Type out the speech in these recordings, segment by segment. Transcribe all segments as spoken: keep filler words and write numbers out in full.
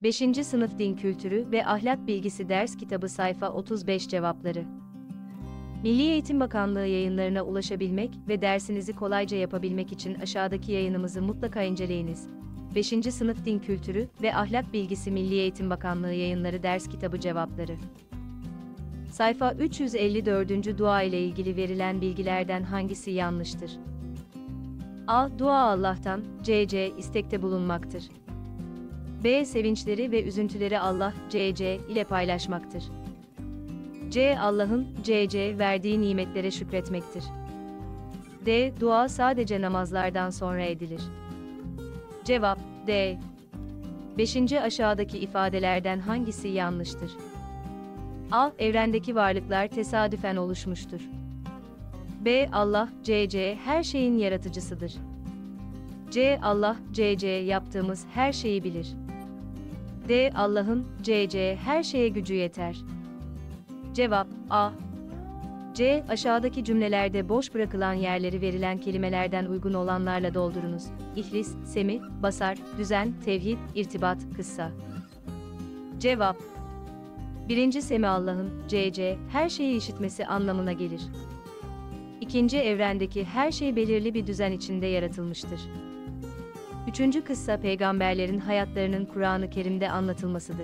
beşinci Sınıf Din Kültürü ve Ahlak Bilgisi Ders Kitabı Sayfa otuz beş Cevapları. Milli Eğitim Bakanlığı yayınlarına ulaşabilmek ve dersinizi kolayca yapabilmek için aşağıdaki yayınımızı mutlaka inceleyiniz. beşinci Sınıf Din Kültürü ve Ahlak Bilgisi Milli Eğitim Bakanlığı Yayınları Ders Kitabı Cevapları. Sayfa üç yüz elli dört. Dua ile ilgili verilen bilgilerden hangisi yanlıştır? A. Dua Allah'tan, C C istekte bulunmaktır. B. Sevinçleri ve üzüntüleri Allah, C C ile paylaşmaktır. C. Allah'ın, C C verdiği nimetlere şükretmektir. D. Dua sadece namazlardan sonra edilir. Cevap D. beşinci Aşağıdaki ifadelerden hangisi yanlıştır? A. Evrendeki varlıklar tesadüfen oluşmuştur. B. Allah, C C her şeyin yaratıcısıdır. C. Allah, C C yaptığımız her şeyi bilir. D. Allah'ın, C C her şeye gücü yeter. Cevap A. C. Aşağıdaki cümlelerde boş bırakılan yerleri verilen kelimelerden uygun olanlarla doldurunuz. İhlis, semi, basar, düzen, tevhid, irtibat, kıssa. Cevap birinci Semi Allah'ın, C C her şeyi işitmesi anlamına gelir. İkinci Evrendeki her şey belirli bir düzen içinde yaratılmıştır. Üçüncü Kıssa peygamberlerin hayatlarının Kur'an-ı Kerim'de anlatılmasıdır.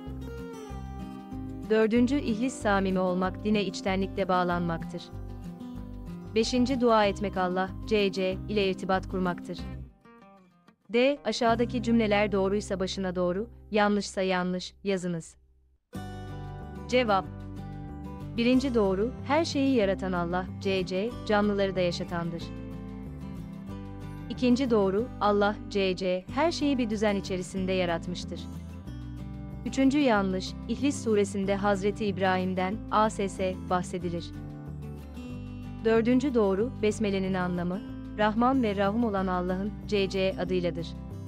Dördüncü İhlis samimi olmak dine içtenlikle bağlanmaktır. Beşinci Dua etmek Allah, C C ile irtibat kurmaktır. D. Aşağıdaki cümleler doğruysa başına doğru, yanlışsa yanlış yazınız. Cevap birinci Doğru, her şeyi yaratan Allah, C C, canlıları da yaşatandır. İkinci Doğru, Allah, C C, her şeyi bir düzen içerisinde yaratmıştır. Üçüncü Yanlış, İhlis suresinde Hazreti İbrahim'den, A S S, bahsedilir. Dördüncü Doğru, Besmele'nin anlamı, Rahman ve Rahim olan Allah'ın, C C adıyladır.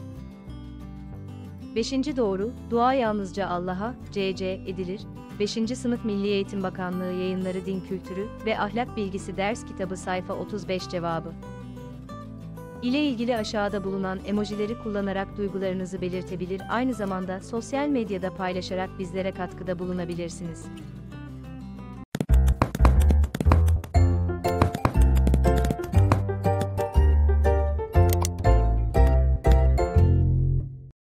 Beşinci Doğru, dua yalnızca Allah'a, C C edilir. beşinci Sınıf Milli Eğitim Bakanlığı Yayınları Din Kültürü ve Ahlak Bilgisi Ders Kitabı Sayfa otuz beş Cevabı ile ilgili aşağıda bulunan emojileri kullanarak duygularınızı belirtebilir, aynı zamanda sosyal medyada paylaşarak bizlere katkıda bulunabilirsiniz.